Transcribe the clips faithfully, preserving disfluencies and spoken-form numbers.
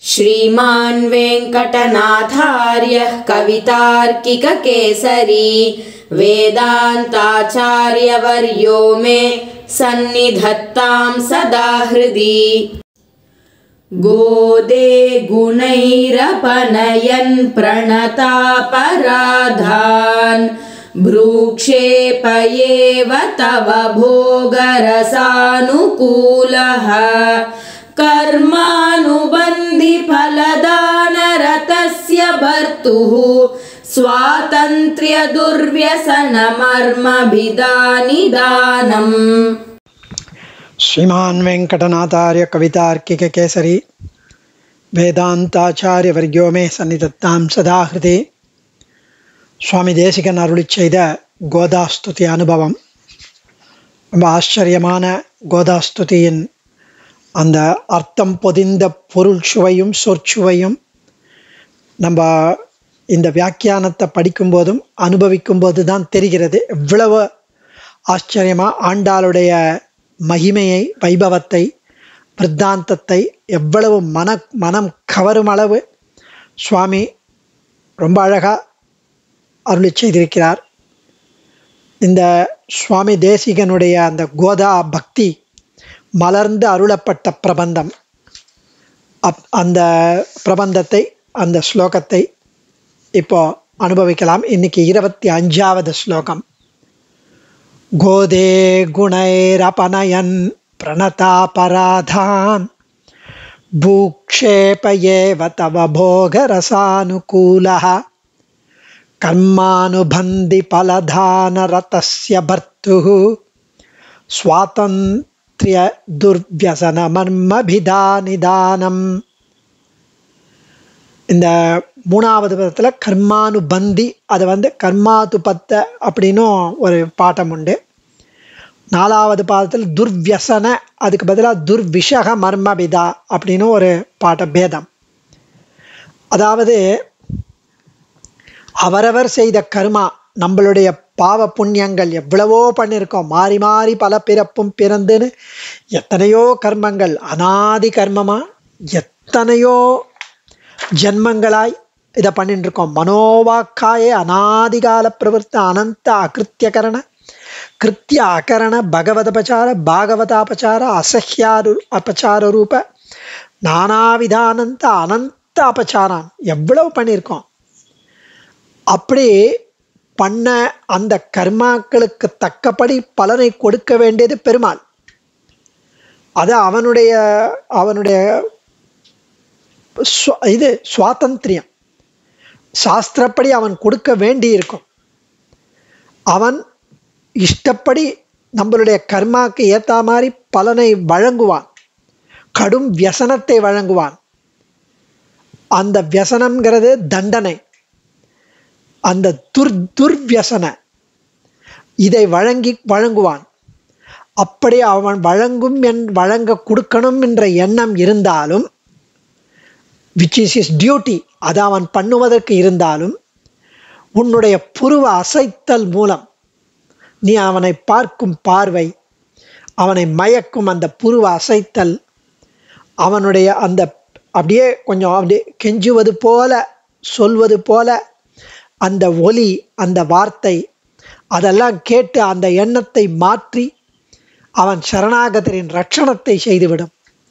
श्रीमान् वेङ्कटनाथार्यः कवितार्किककेसरी वेदान्ताचार्यवर्यो मे सन्निधत्तां सदा हृदि। गोदे गुणैरपनयन् प्रणतापराधान् भ्रूक्षेपयेव तव भोगरसानुकूलः कर्मानुबन्धि फलदानरतस्य भर्तुः स्वातन्त्र्य दुर्व्यसनमर्मभिदानिदानम्। श्रीमान् वेङ्कटनाथार्य कवितार्किककेसरी வேதாந்தாச்சாரியவர்யோ மே சன்னிதத்தாம் சதா ஹிருதே. சுவாமி தேசிகன் அருளிச் செய்த கோதாஸ்துதி அனுபவம். ரொம்ப ஆச்சரியமான கோதாஸ்துதியின் அந்த அர்த்தம் பொதிந்த பொருள் சுவையும் சொற்சுவையும் நம்ம இந்த வியாக்கியானத்தை படிக்கும்போதும் அனுபவிக்கும் போது தான் தெரிகிறது. எவ்வளவு ஆச்சரியமாக ஆண்டாளுடைய மகிமையை, வைபவத்தை, விருத்தாந்தத்தை எவ்வளவு மன மனம் கவரும் அளவு சுவாமி ரொம்ப அழகாக அருளி செய்திருக்கிறார். இந்த சுவாமி தேசிகனுடைய அந்த கோதா பக்தி மலர்ந்து அருளப்பட்ட பிரபந்தம். அப் அந்த பிரபந்தத்தை, அந்த ஸ்லோகத்தை இப்போ அனுபவிக்கலாம். இன்னைக்கு இருபத்தி அஞ்சாவது ஸ்லோகம். கோதே குணைரபனயன் பிரணதாபராதான் பூக்ஷேபயேவ தவ போகரசானுகூலः கர்மானுபந்தி பலதானரதஸ்ய பர்த்துः ஸ்வாதந்த்ர்ய துர்வ்யசனமர்மபிதானிதானம். இந்த மூணாவது பதத்தில் கர்மானுபந்தி, அது வந்து கர்மாதுபத்த அப்படின்னும் ஒரு பாட்டம் உண்டு. நாலாவது பாதத்தில் துர்வியசன, அதுக்கு பதிலாக துர்விஷக மர்மபிதா அப்படின்னு ஒரு பாட்ட பேதம். அதாவது அவரவர் செய்த கர்மா, நம்மளுடைய பாவ புண்ணியங்கள் எவ்வளவோ பண்ணியிருக்கோம். மாறி மாறி பல பிறப்பும் பிறந்துன்னு எத்தனையோ கர்மங்கள், அனாதி கர்மமா எத்தனையோ ஜென்மங்களாய் இதை பண்ணிட்டு இருக்கோம். மனோவாக்காயே அநாதிகால பிரவர்த்த அனந்த அகிருத்தியகரண கிருத்திய அகரண பகவதபச்சார பாகவதாபச்சார அசஹ்யாரு அபச்சார ரூப நானாவிதானந்த அனந்த அபச்சாரான் எவ்வளவு பண்ணியிருக்கோம். அப்படி பண்ண அந்த கர்மாக்களுக்கு தக்கபடி பலனை கொடுக்க வேண்டியது பெருமாள். அது அவனுடைய அவனுடைய இது சுவாதந்திரியம். சாஸ்திரப்படி அவன் கொடுக்க வேண்டி இருக்கும். அவன் இஷ்டப்படி நம்மளுடைய கர்மாக்கு ஏற்ற மாதிரி பலனை வழங்குவான். கடும் வியசனத்தை வழங்குவான். அந்த வியசனம்ங்கிறது தண்டனை. அந்த துர் துர்வியசன இதை வழங்கி வழங்குவான். அப்படி அவன் வழங்கும் என் வழங்க கொடுக்கணும் என்ற எண்ணம் இருந்தாலும், விச் இஸ் இஸ் டியூட்டி, அது அவன் பண்ணுவதற்கு இருந்தாலும், உன்னுடைய புருவ அசைத்தல் மூலம், நீ அவனை பார்க்கும் பார்வை, அவனை மயக்கும் அந்த புருவ அசைத்தல், அவனுடைய அந்த அப்படியே கொஞ்சம் அப்படியே கெஞ்சுவது போல சொல்வது போல அந்த ஒலி, அந்த வார்த்தை, அதெல்லாம் கேட்டு அந்த எண்ணத்தை மாற்றி அவன் சரணாகதரின் ரட்சணத்தை செய்துவிடும்.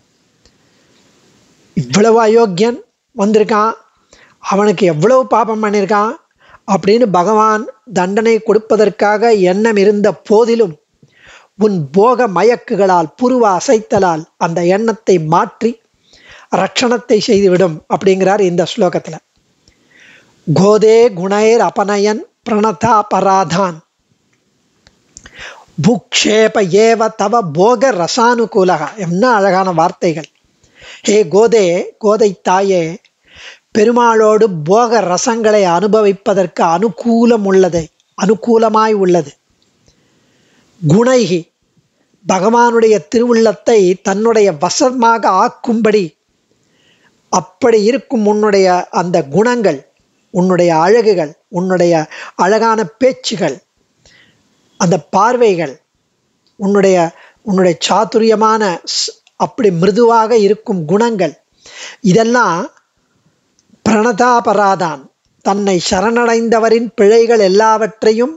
இவ்வளவு அயோக்கியன் வந்திருக்கான், அவனுக்கு எவ்வளவு பாபம் பண்ணியிருக்கான் அப்படின்னு பகவான் தண்டனை கொடுப்பதற்காக எண்ணம் இருந்த போதிலும் உன் போக மயக்குகளால், புருவ அசைத்தலால் அந்த எண்ணத்தை மாற்றி ரட்சணத்தை செய்துவிடும் அப்படிங்கிறார் இந்த ஸ்லோகத்தில். கோதே குணைர் அபனயன் பிரணதாபராதான் பூக்ஷேப ஏவ தவ போக ரசானுகூலக. என்ன அழகான வார்த்தைகள். ஹே கோதே, கோதை தாயே, பெருமாளோடு போக ரசங்களை அனுபவிப்பதற்கு அனுகூலம் உள்ளது, அனுகூலமாய் உள்ளது. குணைகி, பகவானுடைய திருவுள்ளத்தை தன்னுடைய வசமாக ஆக்கும்படி அப்படி இருக்கும் உன்னுடைய அந்த குணங்கள், உன்னுடைய அழகுகள், உன்னுடைய அழகான பேச்சுகள், அந்த பார்வைகள், உன்னுடைய உன்னுடைய சாதுரியமான அப்படி மிருதுவாக இருக்கும் குணங்கள், இதெல்லாம் பிரணதாபராதான், தன்னை சரணடைந்தவரின் பிழைகள் எல்லாவற்றையும்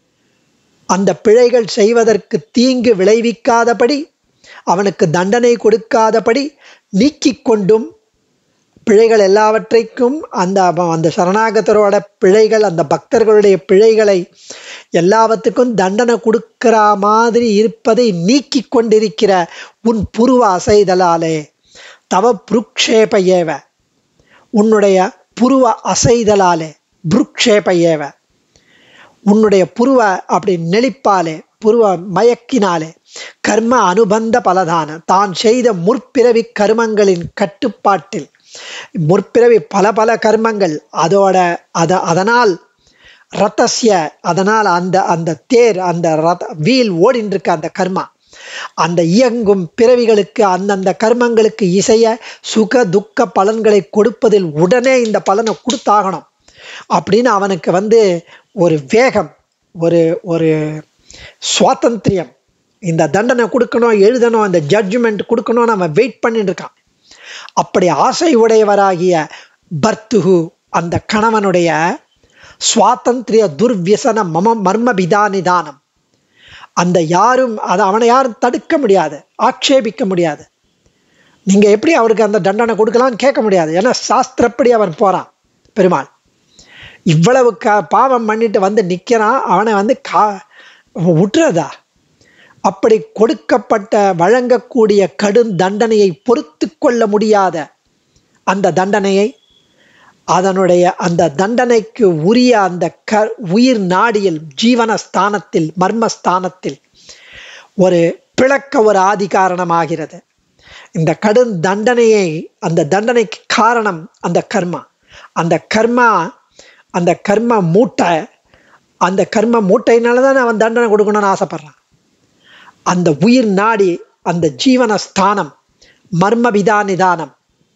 அந்த பிழைகள் செய்வதற்கு தீங்கு விளைவிக்காதபடி, அவனுக்கு தண்டனை கொடுக்காதபடி நீக்கிக் கொண்டும், பிழைகள் எல்லாவற்றைக்கும் அந்த அந்த சரணாகதரோட பிழைகள், அந்த பக்தர்களுடைய பிழைகளை எல்லாவற்றுக்கும் தண்டனை கொடுக்கிற மாதிரி இருப்பதை நீக்கி கொண்டிருக்கிற உன் புருவ அசைதலாலே, தவ புருக்ஷேப ஏவ, உன்னுடைய புருவ அசைதலாலே, புருக்ஷேப ஏவ, உன்னுடைய புருவ அப்படி நெளிப்பாலே, புருவ மயக்கினாலே, கர்ம அனுபந்த பலதான, தான் செய்த முற்பிறவி கர்மங்களின் கட்டுப்பாட்டில், முற்பிறவி பல பல கர்மங்கள், அதோட அத அதனால் ரத்தசிய, அதனால் அந்த அந்த தேர், அந்த ரத வீல் ஓடின்னு இருக்க அந்த கர்மா, அந்த இயங்கும் பிறவிகளுக்கு அந்தந்த கர்மங்களுக்கு இசைய சுக துக்க பலன்களை கொடுப்பதில் உடனே இந்த பலனை கொடுத்தாகணும் அப்படின்னு அவனுக்கு வந்து ஒரு வேகம், ஒரு ஒரு சுவாதந்திரியம், இந்த தண்டனை கொடுக்கணும், எழுதணும், இந்த ஜட்ஜ்மெண்ட் கொடுக்கணும்னு அவன் வெயிட் பண்ணிட்டு இருக்கான். அப்படி ஆசை உடையவராகிய பர்த்துகு, அந்த கணவனுடைய சுவாதந்திரிய துர்வியசன மம மர்மபிதா நிதானம், அந்த யாரும் அதை அவனை யாரும் தடுக்க முடியாது, ஆட்சேபிக்க முடியாது. நீங்க எப்படி அவருக்கு அந்த தண்டனை கொடுக்கலாம்னு கேட்க முடியாது. ஏன்னா சாஸ்திரப்படி அவன் போறான். பெருமாள் இவ்வளவு க பாவம் பண்ணிட்டு வந்து நிற்கிறான், அவனை வந்து கா விட்டுறதா? அப்படி கொடுக்கப்பட்ட வழங்கக்கூடிய கடும் தண்டனையை பொறுத்து கொள்ள முடியாத அந்த தண்டனையை, அதனுடைய அந்த தண்டனைக்கு உரிய அந்த க உயிர் நாடியில், ஜீவனஸ்தானத்தில், மர்மஸ்தானத்தில் ஒரு பிளக்க ஒரு ஆதி காரணமாகிறது. இந்த கடும் தண்டனையை, அந்த தண்டனைக்கு காரணம் அந்த கர்மா. அந்த கர்மா அந்த கர்ம மூட்டை, அந்த கர்ம மூட்டையினால தான் அவன் தண்டனை கொடுக்கணும்னு ஆசைப்படுறான். அந்த உயிர் நாடி, அந்த ஜீவனஸ்தானம், மர்மபிதா நிதானம்,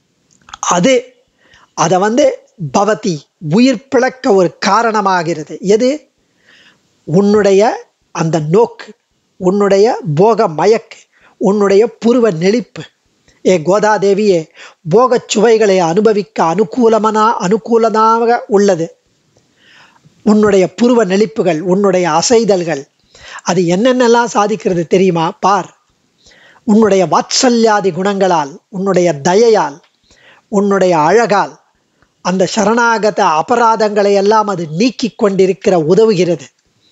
அது அதை வந்து பவதி உயிர் பிளக்க ஒரு காரணமாகிறது. எது? உன்னுடைய அந்த நோக்கு, உன்னுடைய போக மயக்கு, உன்னுடைய புருவ நெளிப்பு. ஏ கோதாதேவியே, போக சுவைகளை அனுபவிக்க அனுகூலமனா அனுகூலமாக உள்ளது உன்னுடைய புருவ நெளிப்புகள், உன்னுடைய அசைதல்கள். அது என்னென்னலாம் சாதிக்கிறது தெரியுமா? பார், உன்னுடைய வாத்சல்யாதி குணங்களால், உன்னுடைய தயையால், உன்னுடைய அழகால் அந்த சரணாகத அபராதங்களை எல்லாம் அது நீக்கி கொண்டிருக்கிற உதவுகிறது.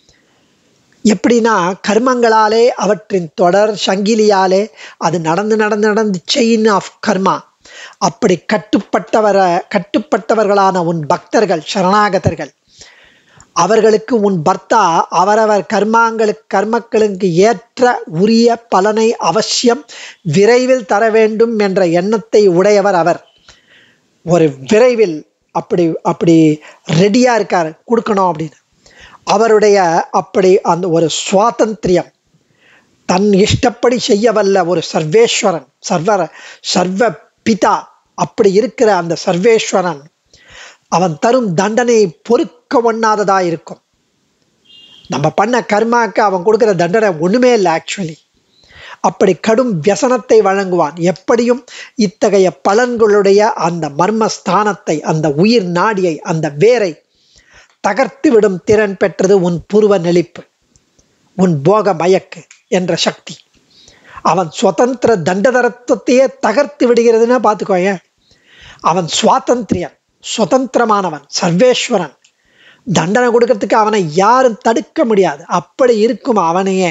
எப்படின்னா, கர்மங்களாலே, அவற்றின் தொடர் சங்கிலியாலே அது நடந்து நடந்து நடந்து செயின் ஆஃப் கர்மா. அப்படி கட்டுப்பட்டவர கட்டுப்பட்டவர்களான உன் பக்தர்கள், சரணாகதர்கள், அவர்களுக்கு உன் பர்த்தா அவரவர் கர்மாங்களுக்கு கர்மக்களுக்கு ஏற்ற உரிய பலனை அவசியம் விரைவில் தர வேண்டும் என்ற எண்ணத்தை உடையவர் அவர். ஒரு விரைவில் அப்படி அப்படி ரெடியா இருக்கார் கொடுக்கணும் அப்படின்னு. அவருடைய அப்படி அந்த ஒரு சுவாதந்திரியம், தன் இஷ்டப்படி செய்ய வல்ல ஒரு சர்வேஸ்வரன், சர்வ சர்வ பிதா, அப்படி இருக்கிற அந்த சர்வேஸ்வரன் அவன் தரும் தண்டனையை பொறுக்க ஒண்ணாததா இருக்கும். நம்ம பண்ண கர்மாக்கு அவன் கொடுக்கிற தண்டனை ஒண்ணுமே இல்லை ஆக்சுவலி. அப்படி கடும் வியசனத்தை வழங்குவான். எப்படியும் இத்தகைய பலன்களுடைய அந்த மர்மஸ்தானத்தை, அந்த உயிர் நாடியை, அந்த வேரை தகர்த்து விடும் திறன் பெற்றது உன் புருவ நெளிப்பு, உன் போக மயக்கு என்ற சக்தி. அவன் சுதந்திர தண்டதரத்துவத்தையே தகர்த்து விடுகிறதுன்னு பார்த்துக்கோய. அவன் சுவாதந்திரியன், சுதந்திரமானவன், சர்வேஸ்வரன். தண்டனை கொடுக்கறதுக்கு அவனை யாரும் தடுக்க முடியாது. அப்படி இருக்கும் அவனையே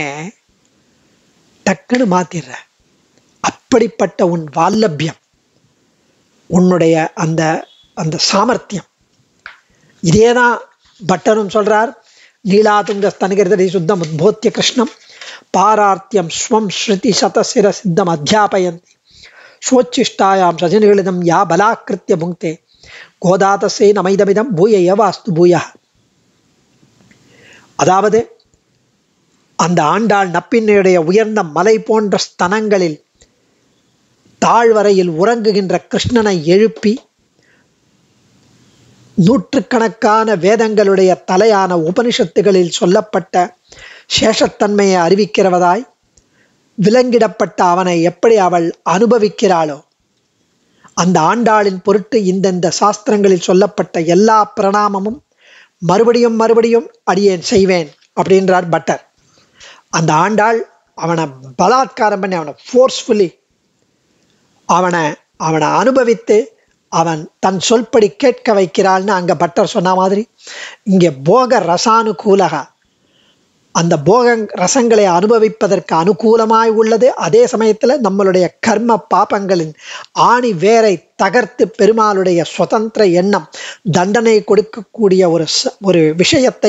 டக்குன்னு மாத்திடுற. அப்படிப்பட்ட உன் வால்லபியம், உன்னுடைய அந்த அந்த சாமர்த்தியம், இதேதான் பட்டரும் சொல்றார். லீலாதுங்க ஸ்தனிகிருதி சுத்தம் உத்போத்திய கிருஷ்ணம் பாரார்த்தியம் ஸ்வம் ஸ்ருதி சதசிர சித்தம் அத்தியாபயந்தி ஸ்வோச்சிஷ்டாயாம் சஜனிகளிதம் யா பலாக்கிருத்திய புங்க்தே கோதாதசே நமைதமிதம் பூய ஏவாஸ்து பூயா. அதாவது அந்த ஆண்டாள் நப்பின்னையுடைய உயர்ந்த மலை போன்ற ஸ்தனங்களில் தாழ்வரையில் உறங்குகின்ற கிருஷ்ணனை எழுப்பி நூற்றுக்கணக்கான வேதங்களுடைய தலையான உபனிஷத்துகளில் சொல்லப்பட்ட சேஷத்தன்மையை அறிவிக்கிறவதாய் விலங்கிடப்பட்ட அவனை எப்படி அவள் அனுபவிக்கிறாளோ அந்த ஆண்டாளின் பொருட்டு இந்தந்த சாஸ்திரங்களில் சொல்லப்பட்ட எல்லா பிரணாமமும் மறுபடியும் மறுபடியும் அடியேன் செய்வேன் அப்படின்றார் பட்டர். அந்த ஆண்டாள் அவனை பலாத்காரம் பண்ணி அவனை ஃபோர்ஸ்ஃபுல்லி அவனை அவனை அனுபவித்து அவன் தன் சொல்படி கேட்க வைக்கிறாள்னு அங்கே பட்டர் சொன்ன மாதிரி இங்கே போக ரசானுகூலகா, அந்த போக ரசங்களை அனுபவிப்பதற்கு அனுகூலமாய் உள்ளது. அதே சமயத்தில் நம்மளுடைய கர்ம பாபங்களின் ஆணி வேரை தகர்த்து பெருமாளுடைய சுதந்திர எண்ணம் தண்டனை கொடுக்கக்கூடிய ஒரு ஒரு விஷயத்தை,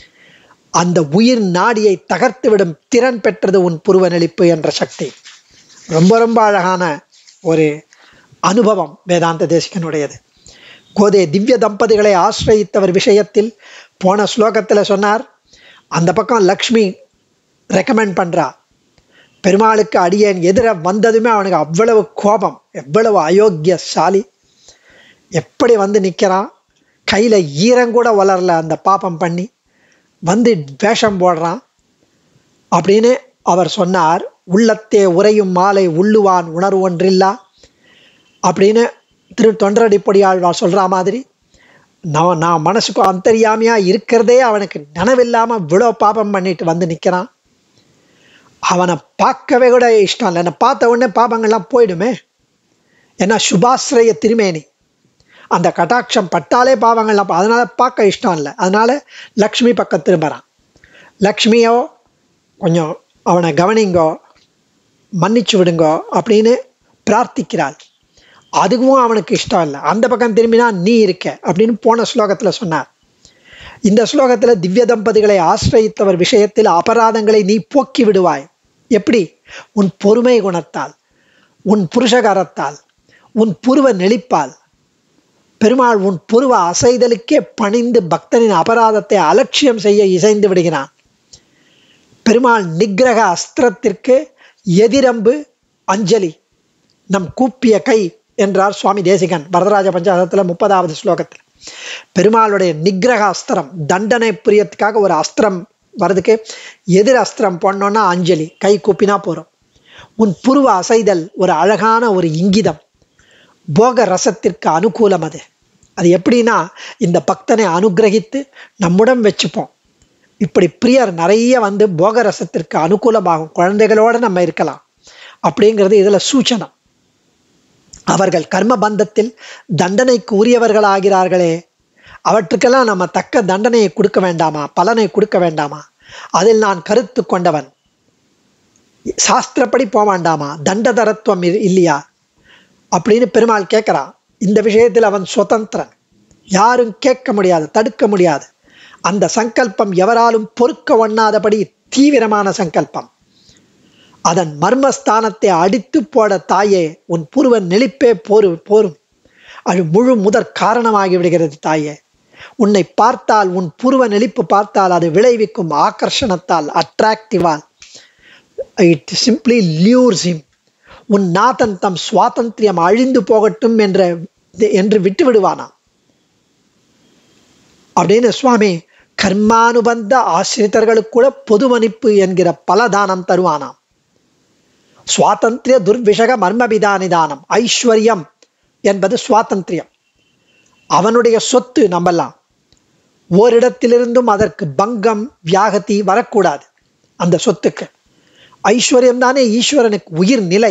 அந்த உயிர் நாடியை தகர்த்து விடும் திறன் பெற்றது உன் புருவ நெளிப்பு என்ற சக்தி. ரொம்ப ரொம்ப அழகான ஒரு அனுபவம் வேதாந்த தேசிகனுடையது. கோதே திவ்ய தம்பதிகளை ஆசிரயித்தவர் விஷயத்தில் போன ஸ்லோகத்தில் சொன்னார், அந்த பக்கம் லக்ஷ்மி ரெக்கமெண்ட் பண்ணுறா, பெருமாளுக்கு அடியேன் எதிர வந்ததுமே அவனுக்கு அவ்வளவு கோபம், எவ்வளவு அயோக்கியசாலி, எப்படி வந்து நிற்கிறான், கையில் ஈரங்கூட வளரல அந்த பாப்பம் பண்ணி வந்து வேஷம் போடுறான் அப்படின்னு அவர் சொன்னார். உள்ளத்தே உரையும் மாலை உள்ளுவான் உணர்வு ஒன்றில்லா அப்படின்னு திரு தொண்டரடிப்பொடியாழ்வார் சொல்கிற மாதிரி நான் நான் மனசுக்கு அந்தரியாமையாக இருக்கிறதே அவனுக்கு நினைவில்லாமல் இவ்வளோ பாபம் பண்ணிட்டு வந்து நிற்கிறான். அவனை பார்க்கவே கூட இஷ்டம் இல்லை. என்னை பார்த்த உடனே பாபங்கள்லாம் போயிடுமே, ஏன்னா சுபாஸ்ரய திருமேனி, அந்த கட்டாட்சம் பட்டாலே பாவங்கள்லாம், அதனால பார்க்க இஷ்டம் இல்லை. அதனால லக்ஷ்மி பக்கம் திரும்புகிறான். லக்ஷ்மியோ கொஞ்சம் அவனை கவனிங்கோ, மன்னிச்சு விடுங்கோ அப்படின்னு பிரார்த்திக்கிறாள். அதுவும் அவனுக்கு இஷ்டம் இல்லை. அந்த பக்கம் திரும்பினா நீ இருக்க அப்படின்னு போன ஸ்லோகத்தில் சொன்னார். இந்த ஸ்லோகத்தில் திவ்ய தம்பதிகளை ஆசிரயித்தவர் விஷயத்தில் அபராதங்களை நீ போக்கி விடுவாய். எப்படி? உன் பொறுமை குணத்தால், உன் புருஷகாரத்தால், உன் புருவ நெளிப்பால். பெருமாள் உன் புருவ அசைதலுக்கே பணிந்து பக்தனின் அபராதத்தை அலட்சியம் செய்ய இசைந்து விடுகிறான். பெருமாள் நிகிரக அஸ்திரத்திற்கு எதிரம்பு அஞ்சலி, நம் கூப்பிய கை என்றார் சுவாமி தேசிகன் வரதராஜ பஞ்சாசத்தில் முப்பதாவது ஸ்லோகத்தில். பெருமாளுடைய நிகிரக அஸ்திரம், தண்டனை புரியத்துக்காக ஒரு அஸ்திரம் வர்றதுக்கு எதிர் அஸ்திரம் போனோன்னா அஞ்சலி, கை கூப்பினா போகிறோம். உன் புருவ அசைதல் ஒரு அழகான ஒரு இங்கிதம், போக ரசத்திற்கு அனுகூலம். அது அது எப்படின்னா இந்த பக்தனை அனுகிரகித்து நம்முடன் வச்சுப்போம். இப்படி பிரியர் நிறைய வந்து போக ரசத்திற்கு அனுகூலமாகும், குழந்தைகளோடு நம்ம இருக்கலாம் அப்படிங்கிறது இதில் சூச்சனம். அவர்கள் கர்ம பந்தத்தில் தண்டனைக்கு உரியவர்களாகிறார்களே, அவற்றுக்கெல்லாம் நம்ம தக்க தண்டனையை கொடுக்க வேண்டாமா, பலனை கொடுக்க வேண்டாமா? அதில் நான் கருத்து கொண்டவன், சாஸ்திரப்படி போக வேண்டாமா, தண்டதரத்துவம் இல்லையா அப்படின்னு பெருமாள் கேட்குறான். இந்த விஷயத்தில் அவன் சுதந்திரன், யாரும் கேட்க முடியாது, தடுக்க முடியாது. அந்த சங்கல்பம் எவராலும் பொறுக்க ஒண்ணாதபடி தீவிரமான சங்கல்பம். அதன் மர்மஸ்தானத்தை அடித்து போட தாயே உன் புருவ நெளிப்பே போரு போரும் அது முழு முதற் காரணமாகி விடுகிறது. தாயே, உன்னை பார்த்தால், உன் புருவ நெளிப்பு பார்த்தால் அது விளைவிக்கும் ஆகர்ஷணத்தால், அட்ராக்டிவால், இட் சிம்பிளி லியூர்ஸ் ஹிம். உன் நாதன் தம் சுவாதந்திரியம் அழிந்து போகட்டும் என்ற என்று விட்டு விடுவானா அப்படின்னு சுவாமி கர்மானுபந்த ஆசிரித்தர்களுக்கு கூட பொது மன்னிப்பு என்கிற பலதானம் தருவானாம். சுவாதந்திரிய துர்விஷக மர்மபிதானிதானம், ஐஸ்வர்யம் என்பது சுவாதந்திரியம், அவனுடைய சொத்து. நம்பலாம் ஓரிடத்திலிருந்தும் அதற்கு பங்கம் வியாகதி வரக்கூடாது. அந்த சொத்துக்கு ஐஸ்வர்யம் தானே ஈஸ்வரனுக்கு உயிர் நிலை.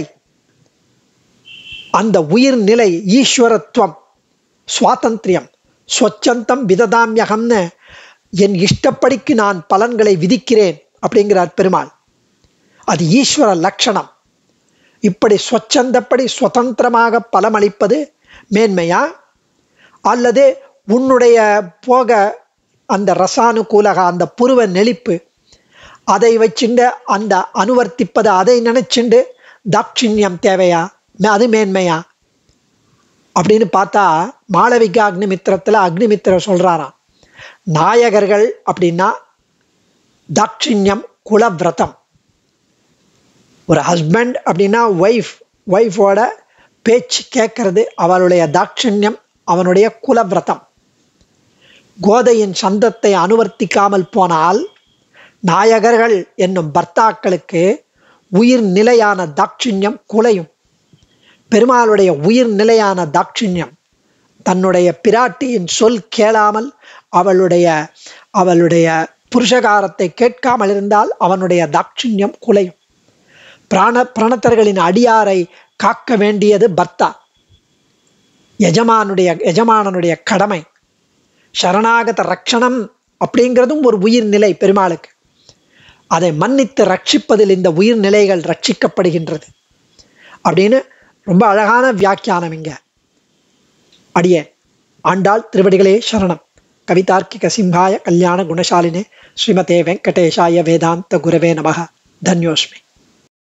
அந்த உயிர் நிலை ஈஸ்வரத்துவம், சுவாதந்திரியம். ஸ்வச்சந்தம் விததாமியகம்னு என் இஷ்டப்படிக்கு நான் பலன்களை விதிக்கிறேன் அப்படிங்கிறார் பெருமாள். அது ஈஸ்வர லட்சணம். இப்படி ஸ்வச்சந்தப்படி சுதந்திரமாக பலமளிப்பது மேன்மையா, அல்லது உன்னுடைய போக அந்த ரசானுகூலக அந்த புருவ நெளிப்பு அதை வச்சுண்டு அந்த அனுவர்த்திப்பது, அதை நினைச்சுண்டு தாட்சிண்யம் தேவையா, அது மேன்மையா அப்படின்னு பார்த்தா மாளவிகா அக்னிமித்திரத்தில் அக்னிமித்திரர் சொல்றாராம், நாயகர்கள் அப்படின்னா தாட்சிண்யம் குலவிரதம். ஒரு ஹஸ்பண்ட் அப்படின்னா ஒய்ஃப் ஒய்ஃபோட பேச்சு கேட்கறது அவளுடைய தாட்சிண்யம், அவனுடைய குலவிரதம். கோதையின் சந்தத்தை அனுவர்த்திக்காமல் போனால் நாயகர்கள் என்னும் பர்த்தாக்களுக்கு உயிர் நிலையான தாட்சிண்யம் குலையும். பெருமாளுடைய உயிர் நிலையான தாட்சிண்யம், தன்னுடைய பிராட்டியின் சொல் கேளாமல் அவளுடைய அவளுடைய புருஷகாரத்தை கேட்காமல் இருந்தால் அவனுடைய தாட்சிண்யம் குலையும். பிராண பிரணத்தர்களின் அடியாரை காக்க வேண்டியது பர்த்தா, எஜமானுடைய எஜமானனுடைய கடமை. சரணாகத ரக்ஷணம் அப்படிங்கிறதும் ஒரு உயிர் நிலை பெருமாளுக்கு. அதை மன்னித்து ரட்சிப்பதில் இந்த உயிர் நிலைகள் ரட்சிக்கப்படுகின்றது அப்படின்னு ரொம்ப அழகான வியாக்கியானம் இங்க. அடியே ஆண்டாள் திருவடிகளே சரணம். கவிதார்க்கிக சிம்ஹாய கல்யாண குணசாலினே ஸ்ரீமதே வெங்கடேஷாய வேதாந்த குரவே நமஹ. தன்யோஸ்மி.